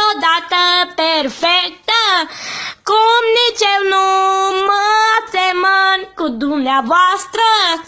niciodată perfectă, cum nici eu nu mă asemăn cu dumneavoastră.